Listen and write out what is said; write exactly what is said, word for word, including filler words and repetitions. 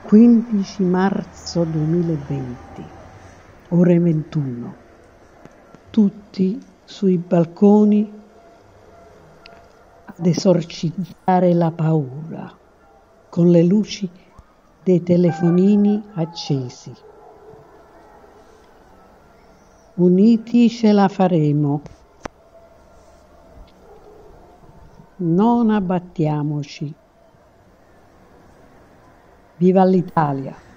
quindici marzo duemilaventi, ore ventuno. Tutti sui balconi ad esorcizzare la paura, con le luci dei telefonini accesi. Uniti ce la faremo. Non abbattiamoci. Viva l'Italia!